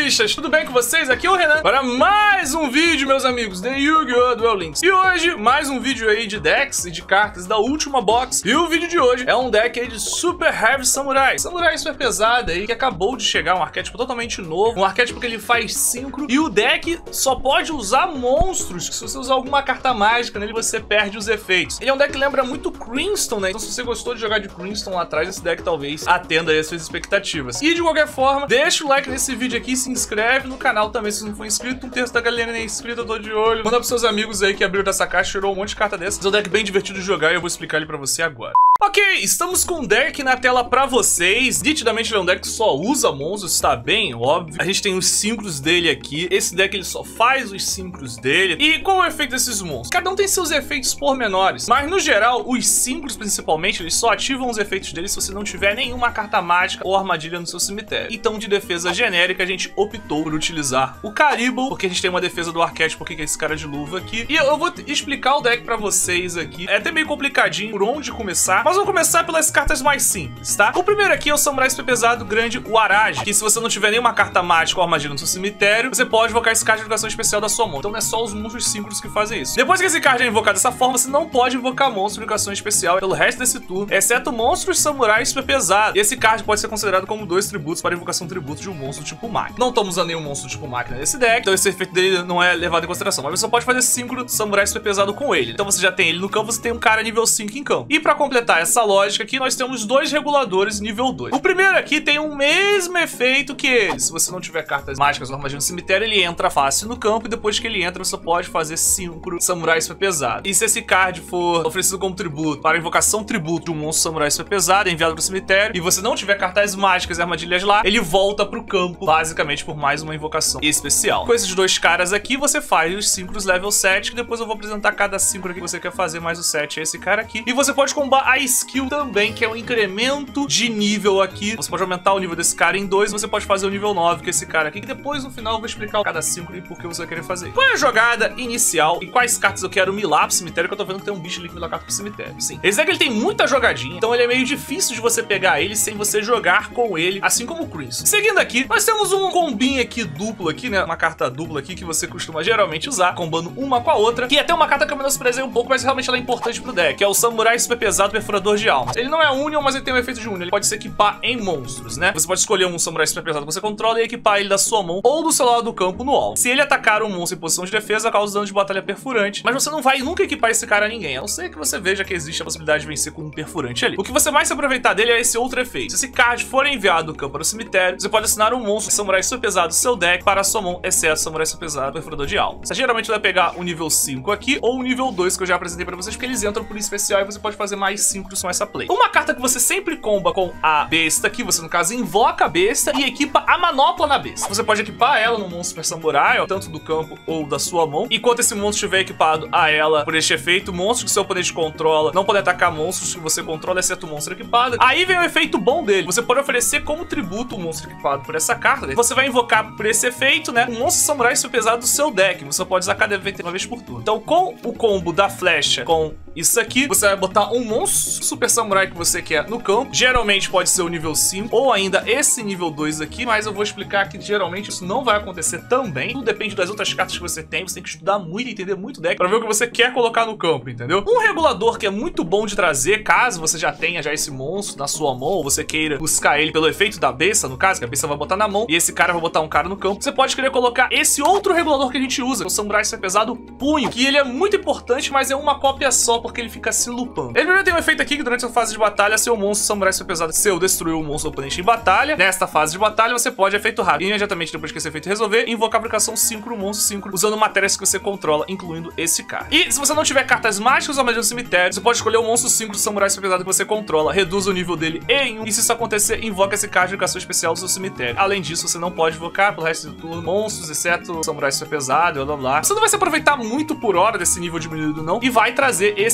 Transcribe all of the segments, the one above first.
Duelistas, tudo bem com vocês? Aqui é o Renan para mais um vídeo, meus amigos, de Yu-Gi-Oh! Duel Links. E hoje, mais um vídeo aí de decks e de cartas da última box. E o vídeo de hoje é um deck aí de Super Heavy Samurai. Samurai super pesado aí, que acabou de chegar, um arquétipo totalmente novo. Um arquétipo que ele faz síncro. E o deck só pode usar monstros. Se você usar alguma carta mágica nele, você perde os efeitos. Ele é um deck que lembra muito Crimson, né? Então se você gostou de jogar de Crimson lá atrás, esse deck talvez atenda aí as suas expectativas. E de qualquer forma, deixa o like nesse vídeo aqui, se inscreve no canal também se não for inscrito. Um terço da galera nem é inscrita, eu tô de olho. Manda pros seus amigos aí que abriram dessa caixa, tirou um monte de carta dessa. É um deck bem divertido de jogar e eu vou explicar ele pra você agora. Ok, estamos com um deck na tela pra vocês. Nitidamente ele é um deck que só usa monstros, está bem óbvio. A gente tem os síncros dele aqui. Esse deck ele só faz os síncros dele. E qual é o efeito desses monstros? Cada um tem seus efeitos pormenores, mas no geral, os síncros principalmente, eles só ativam os efeitos deles se você não tiver nenhuma carta mágica ou armadilha no seu cemitério. Então de defesa genérica a gente optou por utilizar o Caribou, porque a gente tem uma defesa do arquétipo que é esse cara de luva aqui. E eu vou explicar o deck pra vocês aqui. É até meio complicadinho por onde começar, mas vamos começar pelas cartas mais simples, tá? O primeiro aqui é o Samurai Super Pesado Grande, o Arage, que se você não tiver nenhuma carta mágica ou armadilha no seu cemitério, você pode invocar esse card de invocação especial da sua mão. Então não é só os monstros síncronos que fazem isso. Depois que esse card é invocado dessa forma, você não pode invocar monstros de invocação especial pelo resto desse turno, exceto monstros Samurai Super Pesado. E esse card pode ser considerado como 2 tributos para invocação tributo de um monstro tipo máquina. Não estamos usando nenhum monstro tipo máquina nesse deck, então esse efeito dele não é levado em consideração, mas você só pode fazer síncro Samurai Super Pesado com ele. Então você já tem ele no campo, você tem um cara nível 5 em campo. E pra completar essa lógica aqui, nós temos 2 reguladores nível 2. O primeiro aqui tem o mesmo efeito que ele. Se você não tiver cartas mágicas ou armadilha no cemitério, ele entra fácil no campo, e depois que ele entra, você pode fazer síncro Samurai Super Pesado. E se esse card for oferecido como tributo para invocação tributo de um monstro Samurai Super Pesado, enviado pro cemitério, e você não tiver cartas mágicas e armadilhas lá, ele volta pro campo, basicamente por mais uma invocação especial. Com esses 2 caras aqui, você faz os síncros level 7, que depois eu vou apresentar cada síncro que você quer fazer, mais o 7 é esse cara aqui. E você pode combar a skill também, que é um incremento de nível aqui. Você pode aumentar o nível desse cara em 2, você pode fazer o nível 9, que é esse cara aqui, que depois no final eu vou explicar cada síncro e por que você vai querer fazer. Qual é a jogada inicial e quais cartas eu quero milar pro cemitério, que eu tô vendo que tem um bicho ali que mila carta pro cemitério. Sim, esse deck ele tem muita jogadinha, então ele é meio difícil de você pegar ele sem você jogar com ele, assim como o Crimson. Seguindo aqui, nós temos um combinho aqui duplo aqui, né? Uma carta dupla aqui que você costuma geralmente usar, combando uma com a outra, que é até uma carta que eu menosprezei um pouco, mas realmente ela é importante pro deck, que é o Samurai Super Pesado Perfurador de Almas. Ele não é Union, mas ele tem um efeito de Union. Ele pode se equipar em monstros, né? Você pode escolher um Samurai Super Pesado que você controla e equipar ele da sua mão ou do seu lado do campo no alvo. Se ele atacar um monstro em posição de defesa, causa dano de batalha perfurante, mas você não vai nunca equipar esse cara a ninguém, a não ser que você veja que existe a possibilidade de vencer com um perfurante ali. O que você mais se aproveitar dele é esse outro efeito. Se esse card for enviado do campo para o cemitério, você pode assinar um monstro Samurai Super Pesado do seu deck para a sua mão, exceto Samurai Super Pesado Perfurador de Almas. Você geralmente vai pegar o nível 5 aqui ou o nível 2 que eu já apresentei para vocês, porque eles entram por especial e você pode fazer mais síncros com essa play. Uma carta que você sempre comba com a besta aqui, você no caso invoca a besta e equipa a manopla na besta. Você pode equipar ela no monstro Super Samurai, ó, tanto do campo ou da sua mão. Enquanto esse monstro estiver equipado a ela por este efeito, monstros que seu oponente controla não podem atacar monstros que você controla, exceto o monstro equipado. Aí vem o efeito bom dele. Você pode oferecer como tributo um monstro equipado por essa carta. Você vai invocar por esse efeito, né, um monstro Samurai Super Pesado do seu deck. Você pode usar cada evento uma vez por turno. Então com o combo da flecha, com isso aqui, você vai botar um monstro Super Samurai que você quer no campo. Geralmente pode ser o nível 5 ou ainda esse nível 2 aqui, mas eu vou explicar que geralmente isso não vai acontecer também. Tudo depende das outras cartas que você tem que estudar muito e entender muito o deck pra ver o que você quer colocar no campo, entendeu? Um regulador que é muito bom de trazer, caso você já tenha esse monstro na sua mão, ou você queira buscar ele pelo efeito da besta, no caso, que a besta vai botar na mão e esse cara vai botar um cara no campo, você pode querer colocar esse outro regulador que a gente usa, o Samurai Super Pesado Punho, que ele é muito importante, mas é uma cópia só, porque ele fica se lupando. Ele primeiro tem um efeito aqui que durante a fase de batalha, seu monstro Samurai Super Pesado, se eu destruir o monstro do oponente em batalha, nesta fase de batalha você pode efeito rápido, imediatamente depois que esse efeito resolver, invocar a aplicação síncro monstro síncro, usando matérias que você controla, incluindo esse cara. E se você não tiver cartas mágicas ou armadilha no cemitério, você pode escolher o monstro síncro Samurai Super Pesado que você controla, reduz o nível dele em 1, e se isso acontecer, invoca esse card de invocação especial do seu cemitério. Além disso, você não pode invocar pelo resto do turno monstros, exceto Samurai Super Pesado, blá blá blá. Você não vai se aproveitar muito por hora desse nível diminuído não, e vai trazer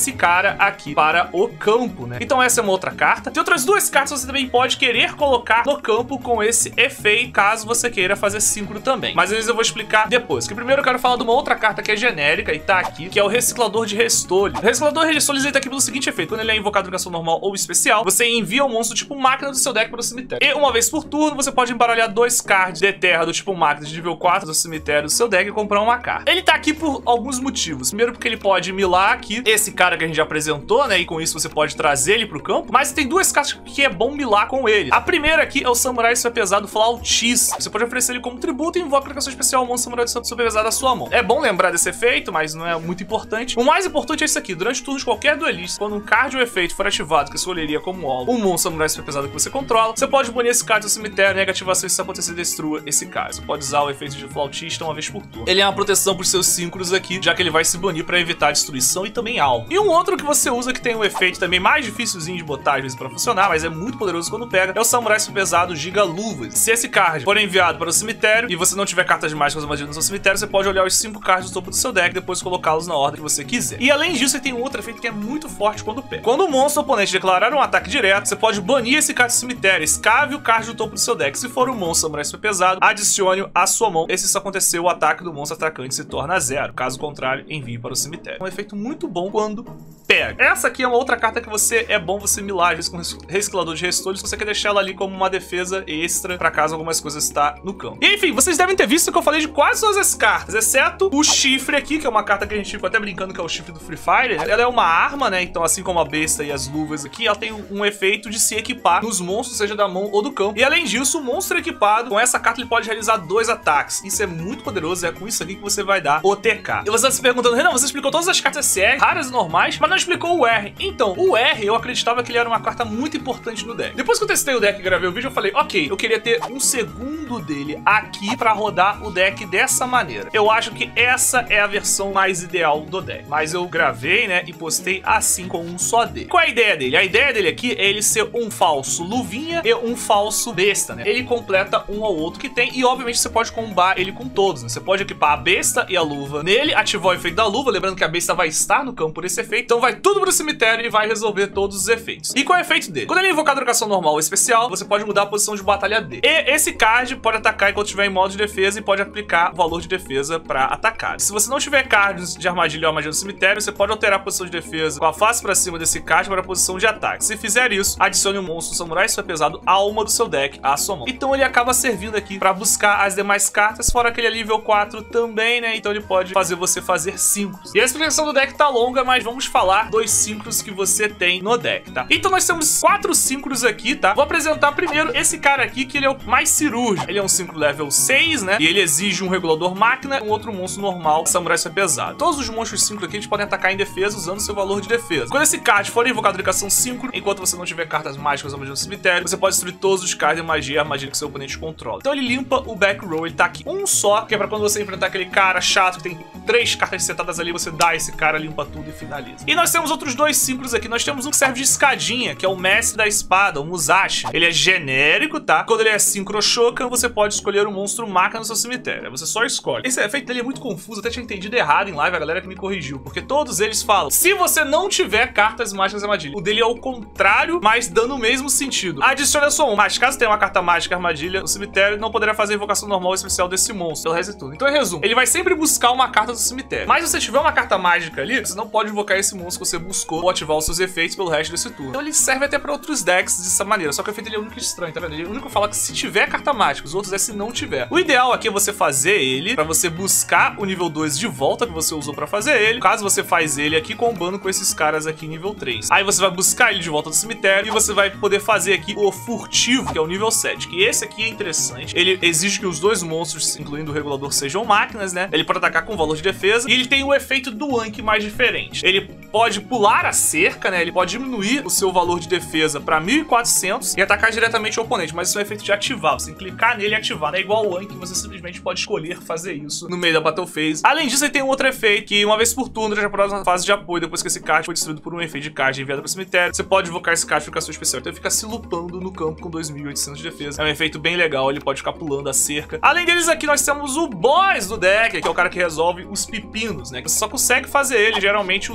esse cara aqui para o campo, né? Então essa é uma outra carta. Tem outras duas cartas que você também pode querer colocar no campo com esse efeito, caso você queira fazer síncro também. Mas eles eu vou explicar depois. Que primeiro eu quero falar de uma outra carta que é genérica e tá aqui, que é o Reciclador de Restolho. O Reciclador de Restolho ele tá aqui pelo seguinte efeito: quando ele é invocado em ação normal ou especial, você envia um monstro tipo máquina do seu deck para o cemitério. E uma vez por turno, você pode embaralhar 2 cards de terra do tipo máquina de nível 4 do cemitério do seu deck e comprar uma carta. Ele tá aqui por alguns motivos. Primeiro porque ele pode milar aqui esse cara que a gente já apresentou, né? E com isso você pode trazer ele pro campo. Mas tem duas cartas que é bom milar com ele. A primeira aqui é o Samurai Super Pesado Flautista. Você pode oferecer ele como tributo e invoca a ação especial, o monstro Samurai Super Pesado da sua mão. É bom lembrar desse efeito, mas não é muito importante. O mais importante é isso aqui: durante turnos de qualquer duelista, quando um card ou efeito for ativado que escolheria como alvo um monstro Samurai Super Pesado que você controla, você pode banir esse card do cemitério, negativação, e se isso acontecer, destrua esse card. Você pode usar o efeito de Flautista uma vez por turno. Ele é uma proteção pros seus síncros aqui, já que ele vai se banir para evitar destruição e também alvo. E um outro que você usa que tem um efeito também mais dificilzinho de botar às vezes pra funcionar, mas é muito poderoso quando pega, é o Samurai Super Pesado Giga Luvas. Se esse card for enviado para o cemitério e você não tiver cartas mágicas ou magias no seu cemitério, você pode olhar os 5 cards do topo do seu deck e depois colocá-los na ordem que você quiser. E além disso, ele tem um outro efeito que é muito forte quando pega. Quando o monstro oponente declarar um ataque direto, você pode banir esse card do cemitério, escave o card do topo do seu deck. Se for um monstro Samurai Super Pesado, adicione-o à sua mão. E se isso acontecer, o ataque do monstro atacante se torna 0. Caso contrário, envie para o cemitério. É um efeito muito bom quando pega. Essa aqui é uma outra carta que é bom você milar às vezes com Reciclador de Restolho, se você quer deixar ela ali como uma defesa extra para caso algumas coisas está no campo. E enfim, vocês devem ter visto que eu falei de quase todas as cartas, exceto o chifre aqui, que é uma carta que a gente ficou até brincando que é o chifre do Free Fire. Ela é uma arma, né? Então assim como a besta e as luvas aqui, ela tem um efeito de se equipar nos monstros, seja da mão ou do campo. E além disso, o monstro equipado, com essa carta ele pode realizar 2 ataques. Isso é muito poderoso, é com isso aqui que você vai dar o TK. E você está se perguntando: Renan, você explicou todas as cartas CR, raras e normais, mas não explicou o R. Então, o R, eu acreditava que ele era uma carta muito importante no deck. Depois que eu testei o deck e gravei o vídeo, eu falei, ok, eu queria ter um segundo dele aqui pra rodar o deck dessa maneira. Eu acho que essa é a versão mais ideal do deck. Mas eu gravei, né, e postei assim com um só dele. Qual é a ideia dele? A ideia dele aqui é ele ser um falso luvinha e um falso besta, né? Ele completa um ao outro que tem e, obviamente, você pode combar ele com todos, né? Você pode equipar a besta e a luva nele, ativar o efeito da luva, lembrando que a besta vai estar no campo por esse efeito, então vai tudo pro cemitério e vai resolver todos os efeitos. E qual é o efeito dele? Quando ele é invocado em educação normal ou especial, você pode mudar a posição de batalha dele. E esse card pode atacar enquanto estiver em modo de defesa e pode aplicar o valor de defesa pra atacar. Se você não tiver cards de armadilha ou armadilha no cemitério, você pode alterar a posição de defesa com a face pra cima desse card para a posição de ataque. Se fizer isso, adicione um monstro Samurai Super Pesado à alma do seu deck à sua mão. Então ele acaba servindo aqui pra buscar as demais cartas, fora aquele nível 4 também, né? Então ele pode fazer você fazer síncros. E a explicação do deck tá longa, mas vamos falar dos síncros que você tem no deck, tá? Então nós temos 4 síncros aqui, tá? Vou apresentar primeiro esse cara aqui, que ele é o mais cirúrgico. Ele é um síncro level 6, né? E ele exige um regulador máquina e um outro monstro normal, Samurai Super Pesado. Todos os monstros síncro aqui, eles podem atacar em defesa usando seu valor de defesa. Quando esse card for invocado de educação síncro, enquanto você não tiver cartas mágicas ou magia no cemitério, você pode destruir todos os cards de magia e armadilha que seu oponente controla. Então ele limpa o back row, ele tá aqui um só, que é pra quando você enfrentar aquele cara chato que tem 3 cartas setadas ali, você dá esse cara, limpa tudo e finaliza. E nós temos outros 2 síncros aqui. Nós temos um que serve de escadinha, que é o Mestre da Espada, o Musashi. Ele é genérico, tá? Quando ele é Synchro Shokan, você pode escolher um monstro máquina no seu cemitério. Você só escolhe. Esse efeito dele é muito confuso, até tinha entendido errado em live, a galera que me corrigiu, porque todos eles falam, se você não tiver cartas mágicas armadilha. O dele é o contrário, mas dando o mesmo sentido. Adicione a sua mão, mas caso tenha uma carta mágica armadilha no cemitério, não poderá fazer a invocação normal ou especial desse monstro, pelo resto de tudo. Então, em resumo, ele vai sempre buscar uma carta do cemitério. Mas se você tiver uma carta mágica ali, você não pode invocar esse monstro que você buscou ou ativar os seus efeitos pelo resto desse turno. Então ele serve até pra outros decks dessa maneira, só que o efeito dele é o único estranho, tá vendo? Ele é o único que fala que se tiver carta mágica, os outros é se não tiver. O ideal aqui é você fazer ele pra você buscar o nível 2 de volta que você usou pra fazer ele, caso você faz ele aqui combando com esses caras aqui nível 3. Aí você vai buscar ele de volta do cemitério e você vai poder fazer aqui o furtivo, que é o nível 7, que esse aqui é interessante. Ele exige que os 2 monstros, incluindo o regulador, sejam máquinas, né? Ele pode atacar com valor de defesa e ele tem o efeito do Anki mais diferente. Ele pode pular a cerca, né? Ele pode diminuir o seu valor de defesa pra 1400 e atacar diretamente o oponente, mas isso é um efeito de ativar. Você tem que clicar nele e ativar, não é igual o Anki, você simplesmente pode escolher fazer isso no meio da Battle Phase. Além disso, ele tem um outro efeito, que uma vez por turno, já por uma fase de apoio, depois que esse card foi destruído por um efeito de card enviado pro cemitério, você pode invocar esse card de ficar especial. Então ele fica se lupando no campo com 2800 de defesa. É um efeito bem legal, ele pode ficar pulando a cerca. Além deles aqui, nós temos o boss do deck, que é o cara que resolve os pepinos, né? Você só consegue fazer ele, geralmente, usando a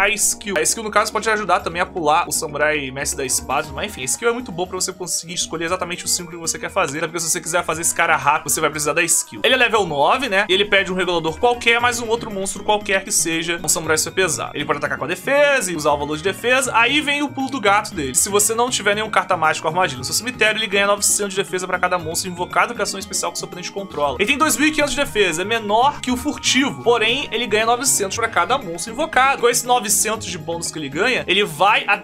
a skill. A skill, no caso, pode te ajudar também a pular o samurai mestre da espada. Mas enfim, a skill é muito boa pra você conseguir escolher exatamente o símbolo que você quer fazer. Porque se você quiser fazer esse cara rápido, você vai precisar da skill. Ele é level 9, né? E ele pede um regulador qualquer, mais um outro monstro qualquer que seja um samurai super pesado. Ele pode atacar com a defesa e usar o valor de defesa. Aí vem o pulo do gato dele. Se você não tiver nenhum carta mágica ou armadilha no seu cemitério, ele ganha 900 de defesa pra cada monstro invocado com ação especial que o seu oponente controla. Ele tem 2.500 de defesa, é menor que o furtivo. Porém, ele ganha 900 pra cada monstro invocado. Com esse 900 de bônus que ele ganha, ele vai a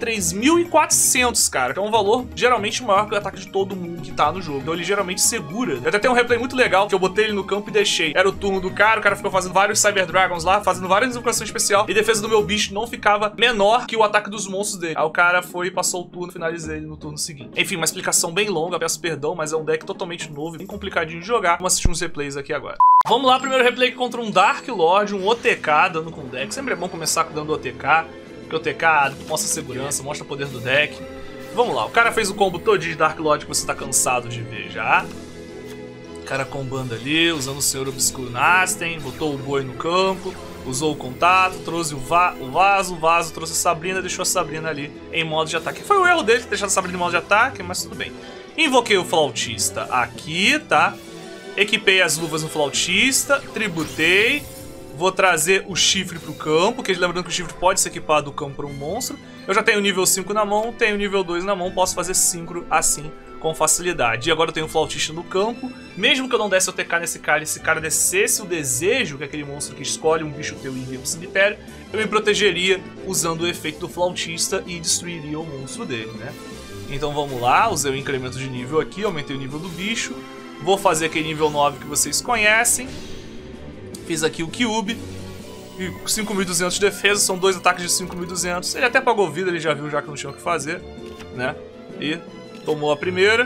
3.400, cara. Que é um valor geralmente maior que o ataque de todo mundo que tá no jogo. Então ele geralmente segura. Eu até tenho um replay muito legal que eu botei ele no campo e deixei. Era o turno do cara, o cara ficou fazendo vários Cyber Dragons lá, fazendo várias invocações especial. E a defesa do meu bicho não ficava menor que o ataque dos monstros dele. Aí o cara foi e passou o turno, finalizei ele no turno seguinte. Enfim, uma explicação bem longa, peço perdão, mas é um deck totalmente novo, bem complicadinho de jogar. Vamos assistir uns replays aqui agora. Vamos lá, primeiro replay contra um Dark Lord, um OTK dando com o deck. Sempre é bom começar dando OTK, porque o OTK mostra segurança, mostra o poder do deck. Vamos lá, o cara fez o combo todinho de Dark Lord que você tá cansado de ver já. O cara combando ali, usando o Senhor Obscuro Nasten, botou o boi no campo, usou o contato, trouxe o vaso, trouxe a Sabrina, deixou a Sabrina ali em modo de ataque. Foi o erro dele ter deixado a Sabrina em modo de ataque, mas tudo bem. Invoquei o Flautista aqui, tá? Equipei as luvas no Flautista, tributei. Vou trazer o chifre pro campo, porque lembrando que o chifre pode ser equipado do campo para um monstro. Eu já tenho nível 5 na mão, tenho nível 2 na mão, posso fazer synchro assim com facilidade. E agora eu tenho o Flautista no campo. Mesmo que eu não desse o TK nesse cara, e esse cara descesse o desejo, que é aquele monstro que escolhe um bicho teu e envia pro cemitério, eu me protegeria usando o efeito do Flautista e destruiria o monstro dele, né? Então vamos lá, usei o incremento de nível aqui, aumentei o nível do bicho. Vou fazer aquele nível 9 que vocês conhecem. Fiz aqui o Kyuubi. E 5.200 de defesa, são 2 ataques de 5.200. Ele até pagou vida, ele já viu já que não tinha o que fazer, né? E tomou a primeira.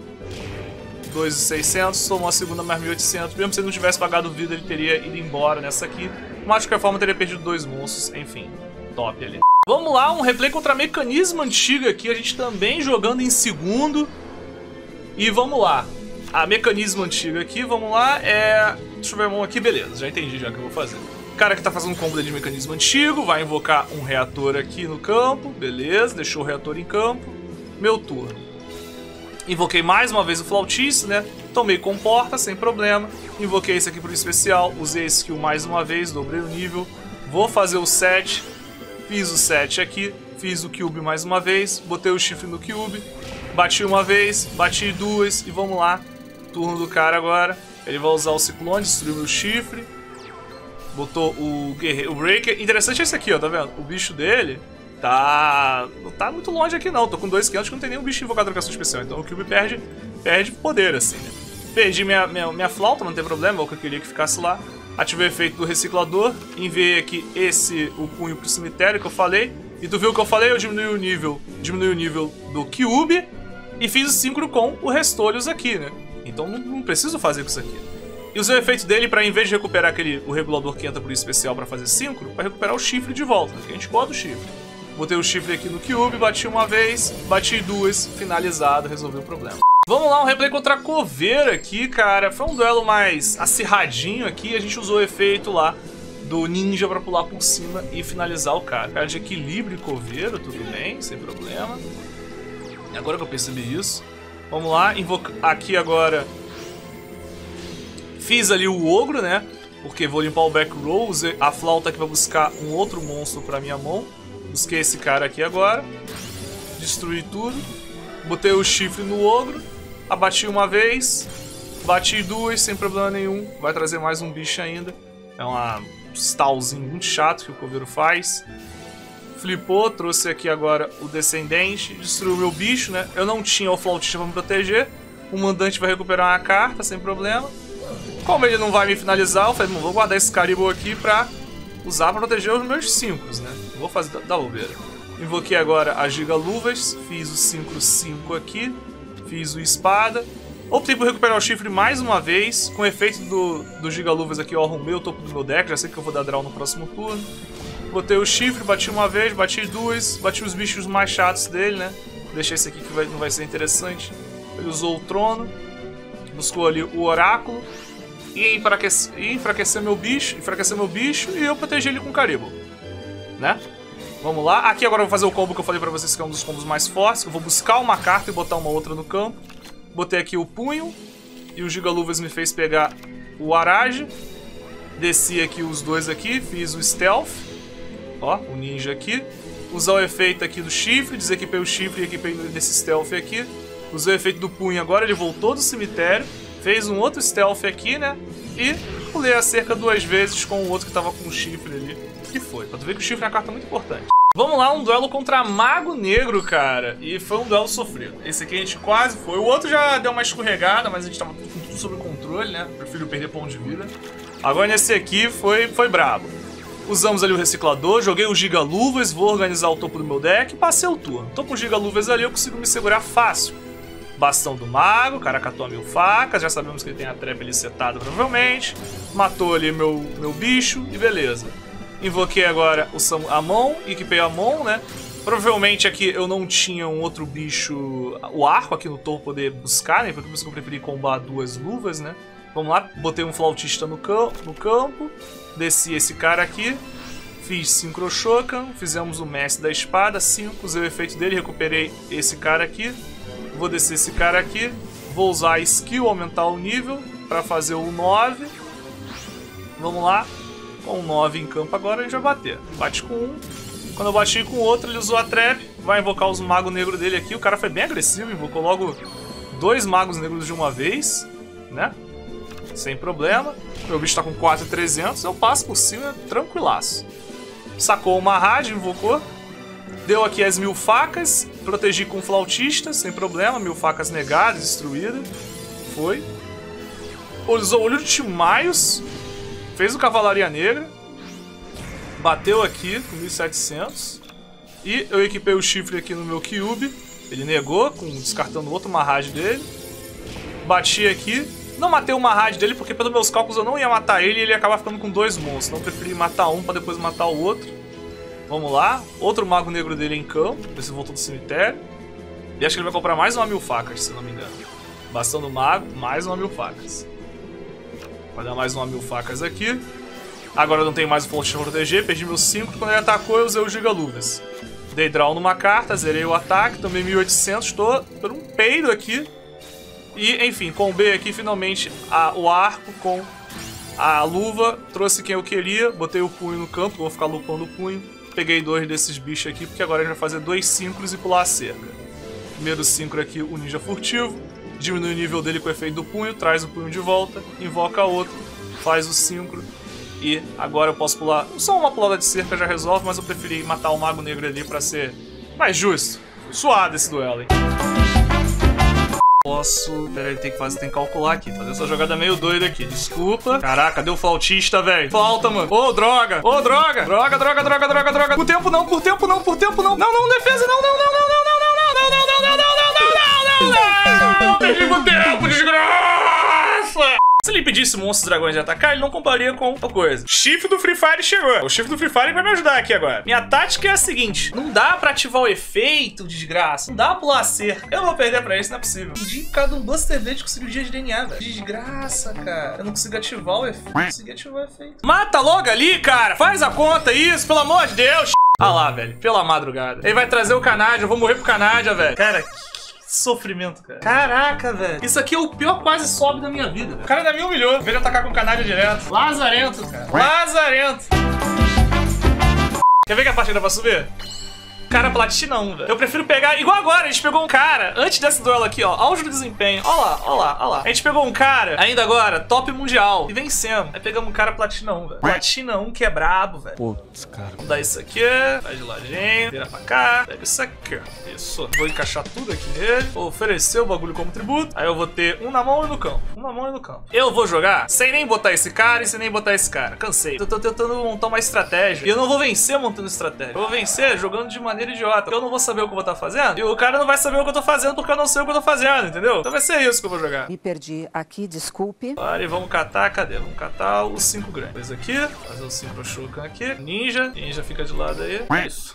2.600, tomou a segunda mais 1.800. Mesmo se ele não tivesse pagado vida, ele teria ido embora nessa aqui. Mas de qualquer forma, teria perdido 2 monstros. Enfim, top ali. Vamos lá, um replay contra Mecanismo Antiga aqui. A gente também jogando em segundo. E vamos lá. A Mecanismo Antiga aqui, vamos lá, deixa eu ver a mão aqui, beleza, já entendi já o que eu vou fazer. O cara que tá fazendo um combo de Mecanismo Antigo, vai invocar um reator aqui no campo, beleza, deixou o reator em campo. Meu turno. Invoquei mais uma vez o Flautista, né, tomei Comporta, sem problema. Invoquei esse aqui pro especial, usei a skill mais uma vez, dobrei o nível. Vou fazer o 7, fiz o 7 aqui, fiz o Kyuubi mais uma vez, botei o chifre no Kyuubi. Bati uma vez, bati 2 e vamos lá. Turno do cara agora. Ele vai usar o Ciclone, destruiu meu chifre. Botou o Guerreiro, o Breaker. Interessante esse aqui, ó, tá vendo? O bicho dele não tá muito longe aqui não. Tô com 2.500 que não tem nenhum bicho invocado com ação especial. Então o Kyuubi perde poder, assim, né? Perdi minha flauta, não tem problema, é o que eu queria que ficasse lá. Ativei o efeito do reciclador. Enviei aqui o punho pro cemitério que eu falei. E tu viu o que eu falei? Eu diminui o nível do Kyuubi. E fiz o synchro com o Restolhos aqui, né? Então não preciso fazer com isso aqui. E usei o efeito dele pra, em vez de recuperar o regulador que entra por especial pra fazer synchro, pra recuperar o chifre de volta, que a gente bota o chifre. Botei o chifre aqui no Kyuubi, bati uma vez, bati 2, finalizado, resolveu o problema. Vamos lá, um replay contra a Coveira aqui, cara. Foi um duelo mais acirradinho aqui, a gente usou o efeito lá do ninja pra pular por cima e finalizar o cara. Cara de equilíbrio e Coveira, tudo bem, sem problema. E agora que eu percebi isso, vamos lá, aqui agora, fiz ali o ogro, né, porque vou limpar o back row, usei a flauta aqui pra buscar um outro monstro pra minha mão, busquei esse cara aqui agora, destruí tudo, botei o chifre no ogro, abati uma vez, bati 2 sem problema nenhum, vai trazer mais um bicho ainda, é um stallzinho muito chato que o Coveiro faz. Flipou, trouxe aqui agora o Descendente, destruiu o meu bicho, né? Eu não tinha o Flautista pra me proteger. O Mandante vai recuperar uma carta, sem problema. Como ele não vai me finalizar, eu falei, vou guardar esse Caribou aqui pra usar pra proteger os meus 5, né? Vou fazer da bobeira. Invoquei agora a Giga Luvas, fiz o Synchro 5 aqui, fiz o Espada. Optei por recuperar o chifre mais uma vez. Com o efeito do Giga Luvas aqui, eu arrumei o topo do meu deck, já sei que eu vou dar draw no próximo turno. Botei o chifre, bati uma vez, bati 2, bati os bichos mais chatos dele, né? Deixei esse aqui que não vai ser interessante. Ele usou o trono, buscou ali o oráculo e enfraqueceu meu bicho e eu protegi ele com o Caribou, né? Vamos lá. Aqui agora eu vou fazer o combo que eu falei pra vocês, que é um dos combos mais fortes. Eu vou buscar uma carta e botar uma outra no campo. Botei aqui o punho. E o Gigaluvas me fez pegar o Arage. Desci aqui os dois aqui. Fiz o Stealth. Ó, o Ninja aqui. Usar o efeito aqui do chifre. Desequipei o chifre e equipei desse Stealth aqui. Usei o efeito do punho agora. Ele voltou do cemitério. Fez um outro Stealth aqui, né? E pulei a cerca 2 vezes com o outro que tava com o chifre ali. Que foi? Pra tu ver que o chifre é uma carta muito importante. Vamos lá, um duelo contra Mago Negro, cara. E foi um duelo sofrido. Esse aqui a gente quase foi. O outro já deu uma escorregada, mas a gente tava com tudo sob controle, né? Prefiro perder ponto de vida. Agora nesse aqui foi brabo. Usamos ali o reciclador, joguei o Gigaluvas, vou organizar o topo do meu deck e passei o turno. Tô com o Gigaluvas ali, eu consigo me segurar fácil. Bastão do Mago, o cara catou a 1000 facas, já sabemos que ele tem a trap ali setada provavelmente. Matou ali meu bicho e beleza. Invoquei agora o Amon, equipei a Amon, né? Provavelmente aqui eu não tinha um outro bicho, o arco aqui no topo poder buscar, né? Foi por isso que eu preferi combar 2 luvas, né? Vamos lá, botei um flautista no campo, desci esse cara aqui, fiz Synchro Shokan, fizemos o Mestre da Espada, 5, usei o efeito dele, recuperei esse cara aqui, vou descer esse cara aqui, vou usar a skill, aumentar o nível, pra fazer o 9, vamos lá. Com o 9 em campo agora, a gente vai bater. Bate com um. Quando eu bati com o outro, ele usou a trap. Vai invocar os magos negros dele aqui. O cara foi bem agressivo. Invocou logo 2 magos negros de uma vez. Né? Sem problema. Meu bicho tá com 4.300. Eu passo por cima tranquilaço. Sacou uma rádio, invocou. Deu aqui as 1000 facas. Protegi com o flautista. Sem problema. 1000 facas negadas, destruídas. Foi. Usou o olho de Timaios. Fez o Cavalaria Negra, bateu aqui com 1700 e eu equipei o chifre aqui no meu Cube. Ele negou, descartando outro Mahad dele. Bati aqui, não matei o Mahad dele porque pelos meus cálculos eu não ia matar ele e ele ia acabar ficando com 2 monstros. Então eu preferi matar um para depois matar o outro. Vamos lá, outro Mago Negro dele em campo, esse voltou do cemitério. E acho que ele vai comprar mais uma 1000 facas, se não me engano. Bastão do Mago, mais uma 1000 facas. Vai dar mais uma 1000 facas aqui. Agora eu não tenho mais o flautista pra proteger. Perdi meus 5. Quando ele atacou, eu usei o Gigaluvas. Dei draw numa carta, zerei o ataque. Também 1800. Tô por um peido aqui. E, enfim, combei aqui finalmente o arco com a luva. Trouxe quem eu queria. Botei o punho no campo. Vou ficar lupando o punho. Peguei 2 desses bichos aqui, porque agora a gente vai fazer 2 Synchros e pular a cerca. Primeiro Synchro aqui, o Ninja Furtivo. Diminui o nível dele com o efeito do punho, traz o punho de volta, invoca outro, faz o Synchro. E agora eu posso pular. Só uma pulada de cerca já resolve, mas eu preferi matar o Mago Negro ali pra ser mais justo. Suado esse duelo, hein? Posso... Peraí, tem que calcular aqui. Fazer essa jogada meio doida aqui. Desculpa. Caraca, cadê o flautista, velho? Falta, mano. Ô, droga. Ô, droga. Droga. Por tempo não. Não, defesa. Não. Perdi o tempo, desgraça. Se ele pedisse monstros dragões de atacar, ele não comparia com outra coisa. Chifre do Free Fire chegou. O chifre do Free Fire vai me ajudar aqui agora. Minha tática é a seguinte. Não dá pra ativar o efeito, desgraça. Não dá pra pular a cerca. Eu vou perder pra isso, não é possível. Perdi por causa de um Buster Verde com cirurgia de DNA, velho. Desgraça, cara. Eu não consigo ativar o efeito. Não consegui ativar o efeito. Mata logo ali, cara. Faz a conta isso, pelo amor de Deus. Ah lá, velho. Pela madrugada. Ele vai trazer o Canadia. Eu vou morrer pro Canadia, velho. Cara, sofrimento, cara. Caraca, velho. Isso aqui é o pior quase sobe da minha vida, velho. O cara ainda me humilhou. Veio atacar com o Canadia direto. Lazarento, cara. Lazarento. Quer ver que a partida vai subir? Cara platinão, velho. Eu prefiro pegar... Igual agora, a gente pegou um cara, antes desse duelo aqui, ó, auge do desempenho. Ó lá. A gente pegou um cara, ainda agora, top mundial. E vencemos. Aí pegamos um cara platinão, velho. Platina 1 que é brabo, velho. Putz, cara. Vou dar isso aqui, vai de ladinho, vira pra cá, pega isso aqui, ó. Isso. Vou encaixar tudo aqui nele. Vou oferecer o bagulho como tributo. Aí eu vou ter um na mão e no campo. Eu vou jogar sem nem botar esse cara e sem nem botar esse cara. Cansei. Eu tô tentando montar uma estratégia. E eu não vou vencer montando estratégia. Eu vou vencer jogando de maneira idiota. Eu não vou saber o que eu vou estar fazendo e o cara não vai saber o que eu tô fazendo porque eu não sei o que eu tô fazendo, entendeu? Então vai ser isso que eu vou jogar. Me perdi aqui, desculpe. Olha, e vamos catar, cadê? Vamos catar os 5 grandes. Coisa aqui, fazer o Synchro Shokan aqui. Ninja fica de lado aí. Isso.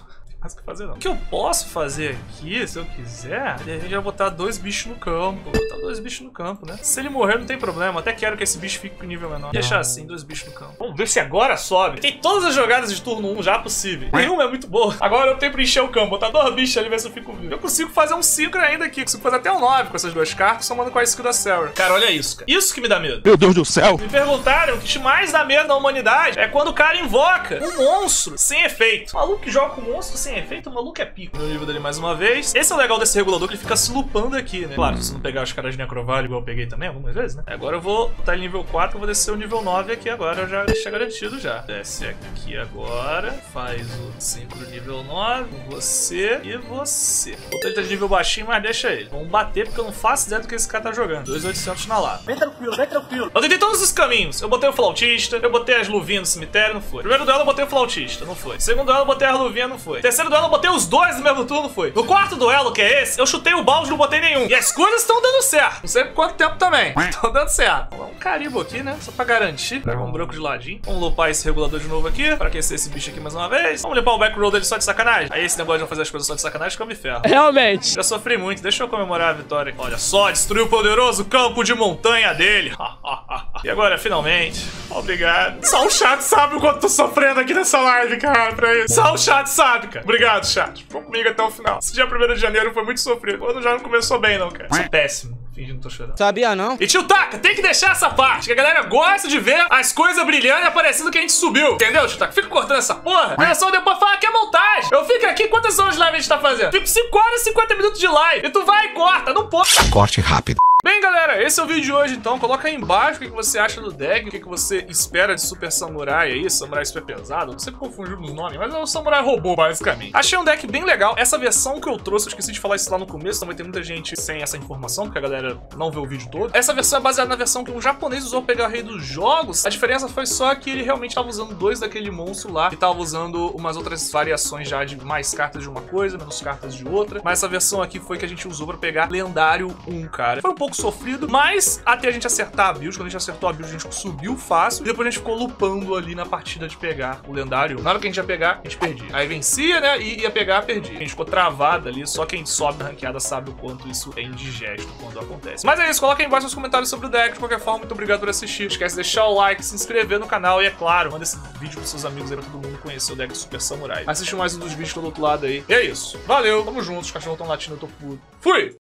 mais o que fazer, não. O que eu posso fazer aqui, se eu quiser, a gente vai botar 2 bichos no campo. Vou botar 2 bichos no campo, né? Se ele morrer, não tem problema. Até quero que esse bicho fique com nível menor. Deixar assim, 2 bichos no campo. Vamos ver se agora sobe. Tem todas as jogadas de turno 1 já possíveis. Nenhuma é muito boa. Agora eu tenho pra encher o campo. Botar 2 bichos ali e ver se eu fico vivo. Eu consigo fazer um 5 ainda aqui. Consigo fazer até um 9 com essas 2 cartas, somando com a skill da Sarah. Cara, olha isso, cara. Isso que me dá medo. Meu Deus do céu! Me perguntaram o que mais dá medo na humanidade é quando o cara invoca um monstro sem efeito. O maluco que joga com monstro sem efeito, o maluco é pico. No nível dele mais uma vez. Esse é o legal desse regulador, que ele fica se lupando aqui, né? Claro, se não pegar os caras de Necrovalho igual eu peguei também algumas vezes, né? Agora eu vou botar ele nível 4, eu vou descer o nível 9 aqui agora, eu já deixei garantido já. Desce aqui agora, faz o 5 do nível 9, você e você. Botar ele tá de nível baixinho, mas deixa ele. Vamos bater, porque eu não faço ideia do que esse cara tá jogando. 2.800 na lata. Vem tranquilo, vem tranquilo. Eu tentei todos os caminhos. Eu botei o flautista, eu botei as luvinhas no cemitério, não foi. Primeiro duelo eu botei o flautista, não foi. Segundo duelo eu botei as luvinhas, não foi. Terceiro duelo eu botei os 2 no mesmo turno, não foi. No quarto duelo, que é esse, eu chutei o balde e não botei nenhum. E as coisas estão dando certo. Não sei por quanto tempo também. Estão dando certo. Vamos dar um carimbo aqui, né? Só pra garantir. Pega um branco de ladinho. Vamos lupar esse regulador de novo aqui, pra aquecer esse bicho aqui mais uma vez. Vamos limpar o back roll dele só de sacanagem. Aí esse negócio de não fazer as coisas só de sacanagem que eu me ferro. Realmente. Já sofri muito. Deixa eu comemorar a vitória. Olha só, destruiu o poderoso campo de montanha dele. E agora, finalmente. Obrigado. Só o chat sabe o quanto tô sofrendo aqui nessa live, cara, pra isso. Só o chat sabe, cara. Obrigado, chat. Ficou comigo até o final. Esse dia 1º de janeiro foi muito sofrido. Quando já não começou bem, não, cara. Sou péssimo. Fingindo que tô chorando. Sabia não? E tio Taka, tem que deixar essa parte, que a galera gosta de ver as coisas brilhando e aparecendo que a gente subiu. Entendeu, tio Taka? Fica cortando essa porra. O pessoal depois fala que é montagem. Eu fico aqui, quantas horas de live a gente tá fazendo? Fico 5 horas e 50 minutos de live. E tu vai e corta, não pode. Corte rápido. Bem, galera, esse é o vídeo de hoje, então. Coloca aí embaixo o que você acha do deck, o que você espera de Super Samurai aí, Samurai Super Pesado. Eu sempre confundi os nomes, mas é o Samurai Robô, basicamente. Achei um deck bem legal. Essa versão que eu trouxe, eu esqueci de falar isso lá no começo, também tem muita gente sem essa informação, porque a galera não vê o vídeo todo. Essa versão é baseada na versão que um japonês usou pra pegar o rei dos jogos. A diferença foi só que ele realmente tava usando 2 daquele monstro lá, e tava usando umas outras variações já de mais cartas de uma coisa, menos cartas de outra. Mas essa versão aqui foi que a gente usou pra pegar lendário 1, cara. Foi um pouco sofrido, mas até a gente acertar a build, quando a gente acertou a build, a gente subiu fácil, e depois a gente ficou lupando ali na partida de pegar o lendário. Na hora que a gente ia pegar, a gente perdia. Aí vencia, né, e ia pegar, perdia. A gente ficou travado ali, só quem sobe na ranqueada sabe o quanto isso é indigesto quando acontece. Mas é isso, coloca aí embaixo nos comentários sobre o deck. De qualquer forma, muito obrigado por assistir. Não esquece de deixar o like, se inscrever no canal e, é claro, manda esse vídeo pros seus amigos aí pra todo mundo conhecer o deck Super Samurai. Assiste mais um dos vídeos do outro lado aí. E é isso. Valeu, tamo junto, os cachorros estão latindo, eu tô puto. Fui!